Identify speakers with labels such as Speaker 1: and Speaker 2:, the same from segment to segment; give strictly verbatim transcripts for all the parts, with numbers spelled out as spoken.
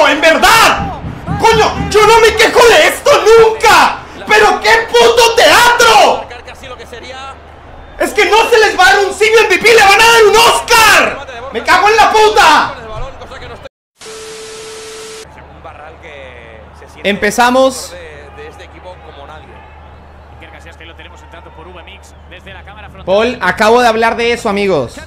Speaker 1: en verdad. ¡Coño! ¡Yo no me quejo de esto nunca! ¡Pero qué puto teatro! ¡Es que no se les va a dar un Simio M V P! ¡Le van a dar un Oscar! ¡Me cago en la puta! Empezamos. Paul, acabo de hablar de eso, amigos.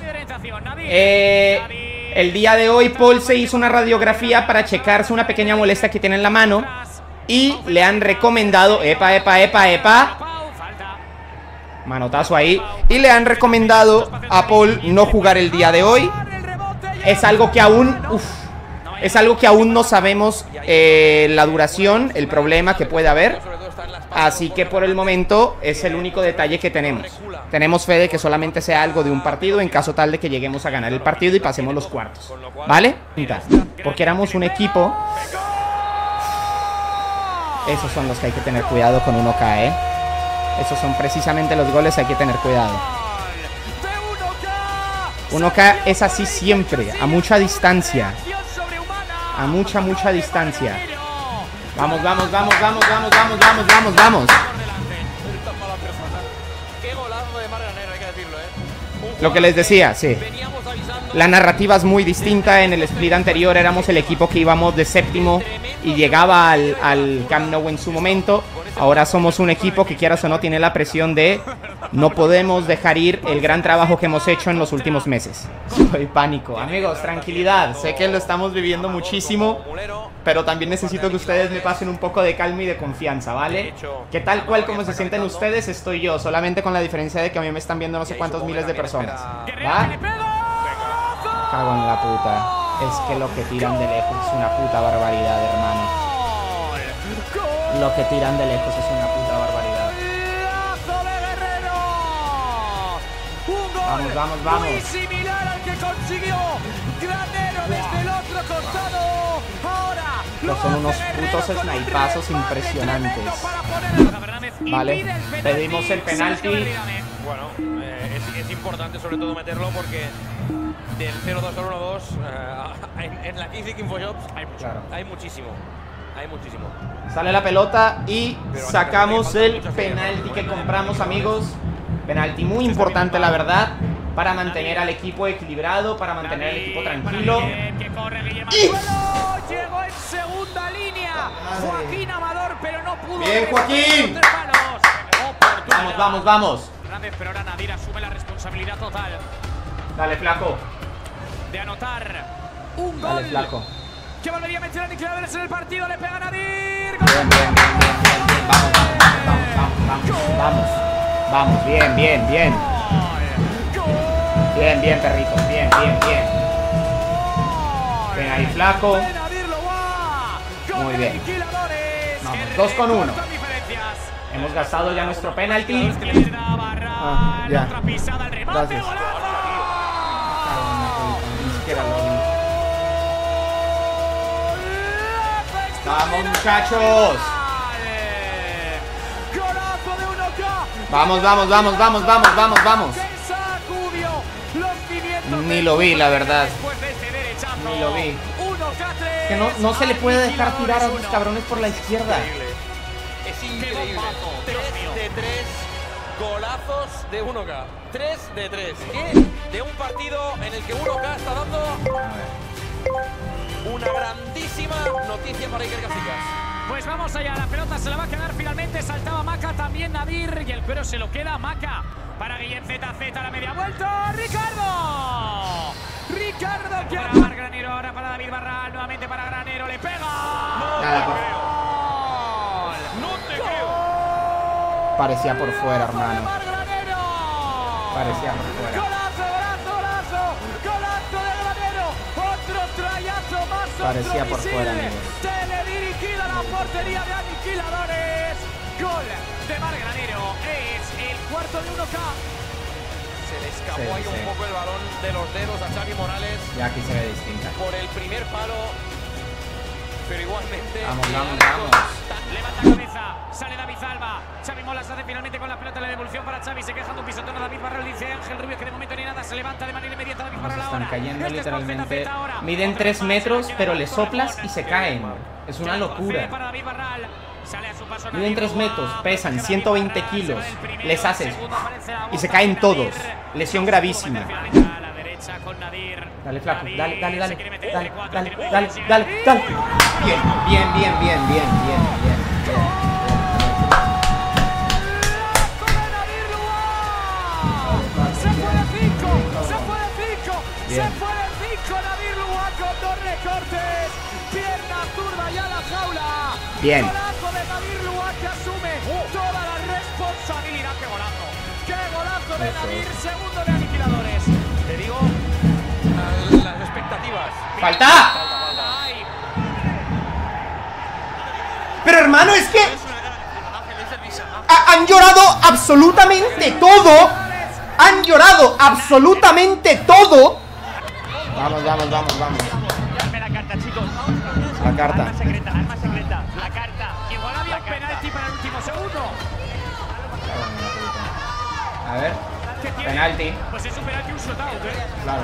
Speaker 1: Eh, el día de hoy Paul se hizo una radiografía para checarse una pequeña molestia que tiene en la mano. Y le han recomendado... Epa, epa, epa, epa. Manotazo ahí. Y le han recomendado a Paul no jugar el día de hoy. Es algo que aún... Uf, es algo que aún no sabemos eh, la duración, el problema que puede haber. Así que por el momento es el único detalle que tenemos. Tenemos fe de que solamente sea algo de un partido en caso tal de que lleguemos a ganar el partido y pasemos los cuartos, ¿vale? Porque éramos un equipo. Esos son los que hay que tener cuidado con uno K, ¿eh? Esos son precisamente los goles que hay que tener cuidado. uno K es así siempre, a mucha distancia. A mucha, mucha distancia. Vamos, vamos, vamos, vamos, vamos, vamos, vamos, vamos, vamos. Lo que les decía, sí. La narrativa es muy distinta. En el split anterior éramos el equipo que íbamos de séptimo y llegaba al, al Camp Nou en su momento. Ahora somos un equipo que, quieras o no, tiene la presión de no podemos dejar ir el gran trabajo que hemos hecho en los últimos meses. Soy pánico. Amigos, tranquilidad. Sé que lo estamos viviendo muchísimo, pero también necesito que ustedes me pasen un poco de calma y de confianza, ¿vale? Que tal cual como se sienten ustedes, estoy yo. Solamente con la diferencia de que a mí me están viendo no sé cuántos miles de personas. ¿Va? Cago en la puta. Es que lo que tiran de lejos es una puta barbaridad, hermano. Lo que tiran de lejos es una puta barbaridad. Vamos, vamos, vamos.
Speaker 2: Muy similar al que consiguió Granero desde el otro costado. Ahora
Speaker 1: Los son unos putos snipazos impresionantes. Vale, pedimos el penalti.
Speaker 3: Bueno, eh, es, es importante sobre todo meterlo porque del cero dos al uno dos eh, en, en la Kizik Infoshops hay mucho, claro. hay muchísimo. Hay muchísimo.
Speaker 1: Sale la pelota y sacamos el penalti que compramos, amigos. Penalti muy importante, la verdad, para mantener al equipo equilibrado, para mantener al equipo tranquilo.
Speaker 2: ¡Y! Llegó en segunda línea Joaquín Amador, pero no pudo.
Speaker 1: Bien, Joaquín. Vamos, vamos, vamos.
Speaker 2: Pero ahora Nadir asume la responsabilidad total.
Speaker 1: Dale, flaco.
Speaker 2: De anotar un gol.
Speaker 1: Dale, flaco.
Speaker 2: Que volvería a meter a aniquiladores en el partido. Le pega a Nadir.
Speaker 1: Bien, bien, bien, bien, bien. Vamos, vamos, vamos, vamos, vamos. Vamos, bien, bien, bien. Bien, bien, perritos. Bien, bien, bien. Ven ahí, flaco. Muy bien. Vamos, dos con uno. Hemos gastado ya nuestro penalti. Ah, ya. Gracias. Ni siquiera lo vi. Vamos, muchachos. Vamos, vamos, vamos, vamos, vamos, vamos, vamos. Ni lo vi, la verdad. Ni lo vi. Que no, no se le puede dejar tirar a los cabrones por la izquierda.
Speaker 3: Es increíble. tres de tres golazos de uno K. tres de tres. ¿Qué? De un partido en el que uno K está dando una grandísima noticia para Iker Casillas.
Speaker 2: Pues vamos allá, la pelota se la va a quedar finalmente. Saltaba Maca, también Nadir. Y el cuero se lo queda Maca. Para Guillem Z Z, la media vuelta. ¡Ricardo! Ricardo que para Granero, ahora para David Barral. Nuevamente para Granero, le pega.
Speaker 3: No
Speaker 1: Nada,
Speaker 3: te
Speaker 1: por...
Speaker 3: creo. No te creo.
Speaker 1: Parecía por fuera, hermano. Parecía por fuera.
Speaker 2: Golazo, golazo, golazo. Golazo de Granero. Otro trayazo más.
Speaker 1: Parecía por fuera, amigos.
Speaker 2: Teledirigida la portería de aniquiladores. Gol de Mar Granero. Es el cuarto de uno K.
Speaker 3: Se le escapó
Speaker 1: Sí,
Speaker 3: ahí
Speaker 1: sí.
Speaker 3: un poco el balón de los dedos a Xavi Morales.
Speaker 1: Ya aquí se ve distinta.
Speaker 3: Por el primer palo. pero igualmente.
Speaker 1: Vamos, vamos, vamos.
Speaker 2: Levanta cabeza, sale David Alba. Xavi Molas hace finalmente con la pelota la devolución para Xavi. Se queja de un pisotón a David Barral. Dice Ángel Rubio que de momento ni nada. Se levanta de manera inmediata David Barral ahora.
Speaker 1: Están cayendo
Speaker 2: Este es
Speaker 1: literalmente.
Speaker 2: Zeta ahora.
Speaker 1: Miden tres metros, pero le soplas y se caen. Es una locura.
Speaker 2: Para David Barral. Sale a su paso
Speaker 1: Miden tres metros, pesan
Speaker 2: David
Speaker 1: ciento veinte
Speaker 2: Barral,
Speaker 1: kilos.
Speaker 2: se va el primero,
Speaker 1: Les haces.
Speaker 2: el segundo aparece la
Speaker 1: Y se
Speaker 2: boca
Speaker 1: caen
Speaker 2: de
Speaker 1: todos.
Speaker 2: Nadir.
Speaker 1: Lesión gravísima.
Speaker 2: A la derecha con Nadir.
Speaker 1: Dale, flaco.
Speaker 2: Nadir
Speaker 1: Dale, dale,
Speaker 2: se
Speaker 1: dale.
Speaker 2: quiere meter
Speaker 1: Dale,
Speaker 2: entre cuatro,
Speaker 1: dale,
Speaker 2: tiene
Speaker 1: dale,
Speaker 2: medio,
Speaker 1: dale,
Speaker 2: sigue.
Speaker 1: dale. Bien, bien, bien, bien, bien, bien, bien.
Speaker 2: Se fue de cinco, se fue de cinco, se
Speaker 1: Bien.
Speaker 2: fue de cinco Nadir Luá con dos recortes, pierna zurda y a la jaula.
Speaker 1: Bien.
Speaker 2: Golazo de Nadir Luá que asume toda la responsabilidad. ¡Qué golazo! ¡Qué golazo de Nadir! Segundo de Aniquiladores.
Speaker 3: Te digo, a- las expectativas.
Speaker 1: ¡Falta!
Speaker 2: Ay,
Speaker 1: Pero hermano, es que ha- han llorado absolutamente todo. Han llorado absolutamente todo. Vamos, vamos, vamos, vamos.
Speaker 2: Dame la carta, chicos.
Speaker 1: La carta.
Speaker 2: Arma secreta, arma secreta. La carta. Igual había penalti para el último segundo.
Speaker 1: A ver.
Speaker 2: ¿Qué tiene?
Speaker 1: Penalti.
Speaker 2: Pues es un penalti, un shootout, ¿eh?
Speaker 1: Claro.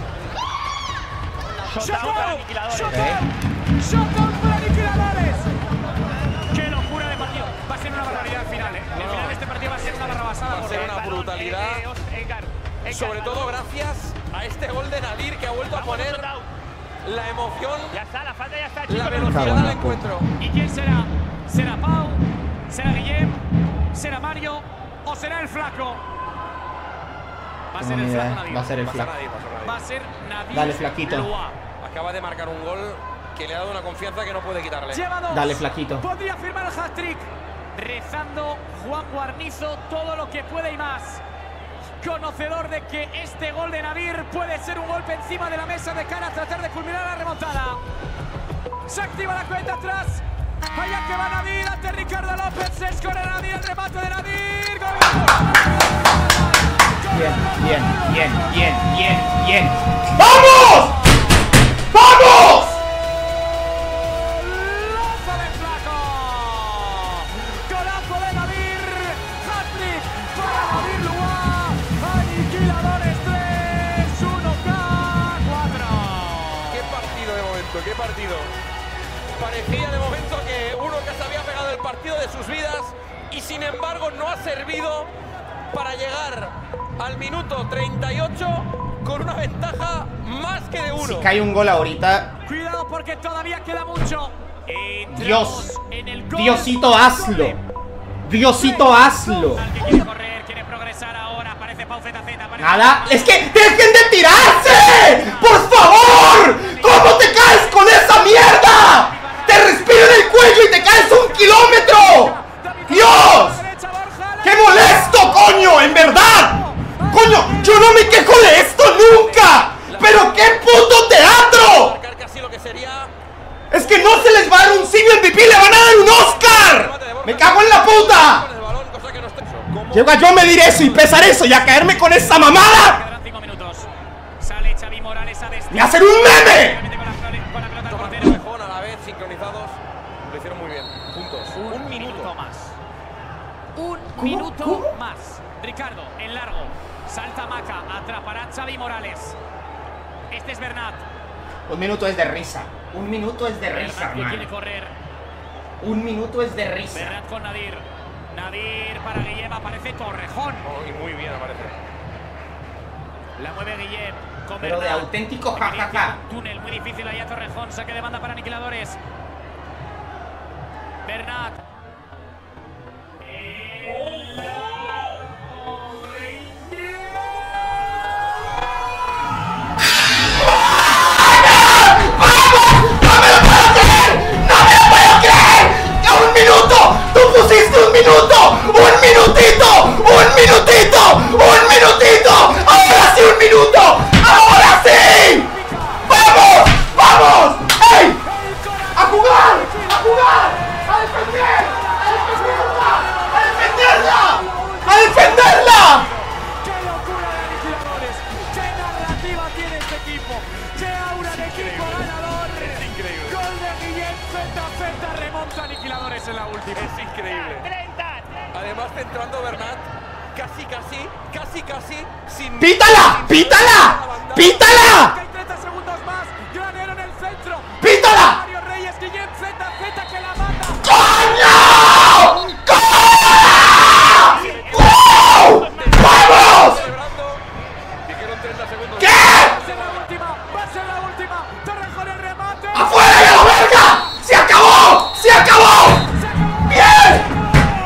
Speaker 2: ¡Shootout para aniquiladores!
Speaker 1: Ok.
Speaker 2: ¡Shootout para aniquiladores! ¡Qué locura de partido! Va a ser una barbaridad al final, ¿eh? El final de este partido va a ser una barrabasada.
Speaker 3: Va a ser
Speaker 2: porque
Speaker 3: una
Speaker 2: el balón,
Speaker 3: brutalidad.
Speaker 2: eh, eh, Edgar, Edgar,
Speaker 3: Sobre todo gracias a este gol de Nadir que ha vuelto a poner la emoción,
Speaker 2: Ya está, la falta ya está,
Speaker 3: la
Speaker 2: chicos.
Speaker 3: velocidad
Speaker 1: Cago en la
Speaker 3: del encuentro.
Speaker 2: ¿Y quién será? ¿Será Pau? ¿Será Guillem? ¿Será Mario? ¿O será el flaco? Va a ser
Speaker 1: Tengo
Speaker 2: el
Speaker 1: ni
Speaker 2: flaco
Speaker 1: idea.
Speaker 2: Nadir.
Speaker 1: Va a ser el
Speaker 3: Pasa
Speaker 1: flaco.
Speaker 3: nadie, pasa nadie.
Speaker 2: Va a ser Nadir.
Speaker 1: Dale, flaquito.
Speaker 2: Luá.
Speaker 3: Acaba de marcar un gol que le ha dado una confianza que no puede quitarle.
Speaker 2: Lleva dos.
Speaker 1: Dale, flaquito.
Speaker 2: Podría firmar el hat-trick. Rezando Juan Guarnizo todo lo que puede y más. Conocedor de que este gol de Nadir puede ser un golpe encima de la mesa de cara a tratar de culminar la remontada. Se activa la cuenta atrás. Allá que va Nadir ante Ricardo López. Se escorre Nadir, el remate de Nadir. ¡Gol!
Speaker 1: Bien, bien, bien, bien, bien, bien. ¡Vamos! ¡Vamos!
Speaker 2: ¡Golazo del flaco! ¡Golazo de Nadir! ¡Hat-trick para Nadir Luá! ¡Aniquiladores tres! ¡uno K cuatro!
Speaker 3: Qué partido de momento, qué partido. Parecía de momento que uno que se había pegado el partido de sus vidas y sin embargo no ha servido para llegar al minuto treinta y ocho con una ventaja más que de uno.
Speaker 1: Si cae un gol ahorita,
Speaker 2: Cuidado porque todavía queda mucho. Entramos
Speaker 1: Dios,
Speaker 2: en el gol.
Speaker 1: Diosito, hazlo. Diosito, hazlo.
Speaker 2: Al que quiere correr, quiere progresar ahora. Parece Pau Zeta Zeta. parece-
Speaker 1: Nada, es que dejen de tirarse. ¡Por favor! ¿Cómo te caes con esa mierda? Te respiro en el cuello y te caes un kilómetro. ¡Dios! ¡Qué molesto, coño! ¡En verdad! ¡Coño! ¡Yo no me quejo de esto nunca! ¡Pero qué puto teatro!
Speaker 3: Marcar casi lo que sería
Speaker 1: ¡Es que no se les va a dar un Silvio M V P! ¡Le van a dar un Oscar! ¡Me cago en la puta!
Speaker 3: con el balón, cosa que no está. ¿Cómo?
Speaker 1: Llego a yo medir eso y pesar eso y a caerme con esa mamada
Speaker 2: Quedarán cinco minutos. Sale Xavi Morales a destino.
Speaker 1: y a hacer un meme.
Speaker 2: Con la, con la pelota al
Speaker 3: Tomás
Speaker 2: portero.
Speaker 3: Torrejón a la vez, sincronizados. Lo hicieron muy bien. Juntos.
Speaker 2: Un minuto más. Un
Speaker 1: ¿Cómo?
Speaker 2: minuto
Speaker 1: ¿Cómo?
Speaker 2: más. Ricardo, en largo. Salta Maca. Atrapará Xavi Morales. Este es Bernat.
Speaker 1: Un minuto es de risa. Un minuto es de risa,
Speaker 2: Bernat que quiere
Speaker 1: hermano.
Speaker 2: correr.
Speaker 1: Un minuto es de risa.
Speaker 2: Bernat con Nadir. Nadir para Guillem. Aparece Torrejón.
Speaker 3: Oh, y muy bien aparece.
Speaker 2: La mueve Guillem. Con
Speaker 1: Pero de
Speaker 2: Bernat.
Speaker 1: auténtico
Speaker 2: Experiencia,
Speaker 1: jajaja.
Speaker 2: un túnel muy difícil allá Torrejón. Saque de banda para Aniquiladores. Bernat.
Speaker 1: ¡Un minuto! ¡Tú pusiste un minuto! ¡Un minutito! ¡Un minutito! ¡Un minutito! ¡Ahora sí un minuto! ¡Ahora sí! ¡Vamos! ¡Vamos! ¡Ey! ¡A jugar! ¡A jugar! ¡A defender!
Speaker 2: Z Z remonta Aniquiladores en la última.
Speaker 3: Es increíble. Además, centrando Bernat, casi, casi, casi, casi, sin...
Speaker 1: ¡Pítala! ¡Pítala! ¡Pítala!
Speaker 2: Hay treinta segundos más. Granero en el centro.
Speaker 1: ¡Pítala!
Speaker 2: Mario Reyes, Guillem, Z Z que la mata.
Speaker 1: ¡Coño! ¡Wow! ¡Vamos!
Speaker 3: Celebrando. Dijeron treinta segundos.
Speaker 1: ¿Qué?
Speaker 2: Va a ser la última. Va a ser la última. Torrejón el remate.
Speaker 1: ¡Afuera de la verga! ¡Se acabó! ¡Se acabó!
Speaker 2: Se acabó.
Speaker 1: ¡Bien!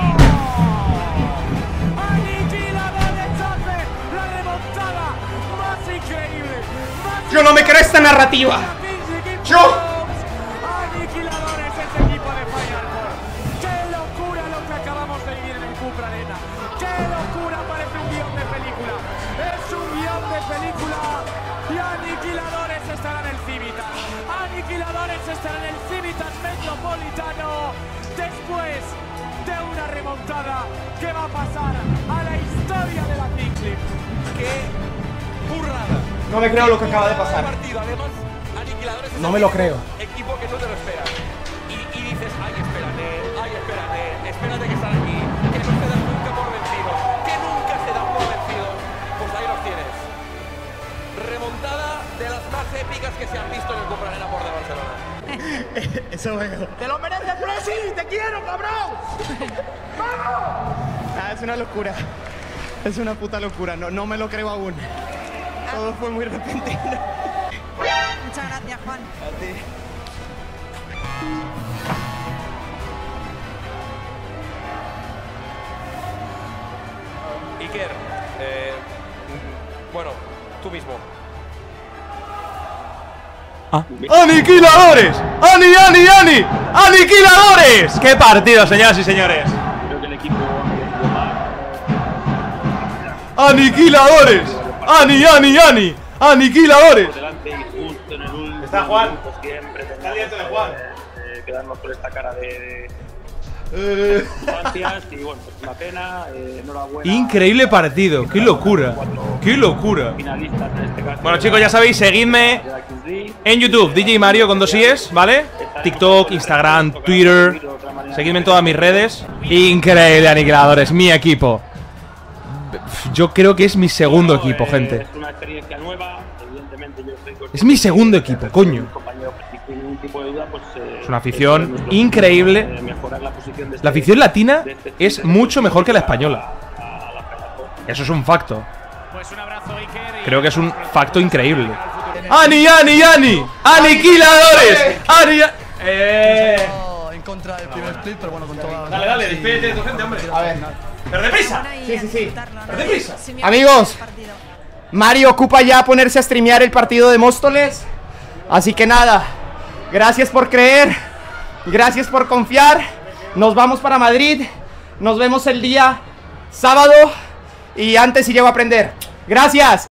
Speaker 2: Aniquiladores hace la remontada más increíble. Más
Speaker 1: Yo no me creo esta narrativa. Yo.
Speaker 2: Aniquiladores, ese equipo de Final Four. ¡Qué locura lo que acabamos de vivir en el Cupra Arena! ¡Qué locura! Parece un guión de película. Es un guión de película. Y Aniquiladores estará en el Civitas. Aniquiladores estará en el Civitas Metropolitano. Después de una remontada que va a pasar a la historia de la Kingsley.
Speaker 3: ¡Qué burrada!
Speaker 1: No me creo lo que acaba de pasar.
Speaker 3: Partido. Además, Aniquiladores es
Speaker 1: No
Speaker 3: el
Speaker 1: me lo
Speaker 3: equipo-
Speaker 1: creo.
Speaker 3: Equipo que no te lo esperas. Y, y dices, ay, espérate, ay, espérate, espérate que están aquí, que no se dan nunca por vencidos, que nunca se dan por vencidos. Pues ahí los tienes. Remontada de las más épicas que se han visto en el Cupra Arena por de Barcelona.
Speaker 1: Eso veo.
Speaker 2: ¡Te lo mereces, Presi! ¡Te quiero, cabrón!
Speaker 1: Ah, es una locura. Es una puta locura. No, no me lo creo aún. Todo fue muy repentino.
Speaker 4: Muchas gracias, Juan.
Speaker 1: A ti.
Speaker 3: Iker, eh, bueno, tú mismo.
Speaker 5: ¡Aniquiladores! ¡Ani, ani, ani! ¡Aniquiladores! ¡Qué partido, señoras y señores!
Speaker 6: Creo que el equipo
Speaker 5: ¡Aniquiladores! ¡Ani, ani, ani! ¡Aniquiladores!
Speaker 6: por delante y justo en el último
Speaker 5: Está Juan.
Speaker 6: minuto siempre
Speaker 5: Está dietro de Juan.
Speaker 6: eh, quedarnos con esta cara de
Speaker 5: Eh,
Speaker 6: infancias y bueno, pues una pena, eh, enhorabuena.
Speaker 5: Increíble partido, qué locura. ¡Qué locura!
Speaker 6: Finalistas en este caso.
Speaker 5: Bueno, chicos, ya sabéis, seguidme
Speaker 6: de la Kings League.
Speaker 5: en YouTube, D J Mario con dos i's, ¿vale? TikTok, Instagram, Twitter. Seguidme en todas mis redes. Increíble, Aniquiladores, mi equipo. Yo creo que es mi segundo equipo,
Speaker 6: Eh,
Speaker 5: gente.
Speaker 6: Es una experiencia nueva, evidentemente yo estoy con-
Speaker 5: Es mi segundo equipo, coño.
Speaker 6: compañero, sin ningún tipo de duda, pues, eh,
Speaker 5: Es una afición
Speaker 6: es nuestro
Speaker 5: increíble.
Speaker 6: objetivo, eh, mejorar la posición de este-
Speaker 5: La afición latina
Speaker 6: de este
Speaker 5: es
Speaker 6: equipo
Speaker 5: mucho mejor que la española.
Speaker 6: a- a la Final Four.
Speaker 5: Eso es un facto.
Speaker 2: Pues un abrazo, Iker. y
Speaker 5: Creo que es un
Speaker 2: vamos
Speaker 5: facto increíble.
Speaker 2: al futuro.
Speaker 5: ¡Ani, ani, ani! ¡Aniquiladores! ¡Ani! ¡Eh!
Speaker 7: En contra del primer split, pero bueno, con toda.
Speaker 5: Dale, dale, despídete de tu gente, hombre.
Speaker 1: A ver.
Speaker 5: ¡Pero deprisa!
Speaker 1: Sí, sí, sí.
Speaker 5: deprisa.
Speaker 1: Amigos. Mario ocupa ya ponerse a streamear el partido de Móstoles. Así que nada. Gracias por creer. Gracias por confiar. Nos vamos para Madrid. Nos vemos el día sábado. Y antes si llego a aprender. Gracias.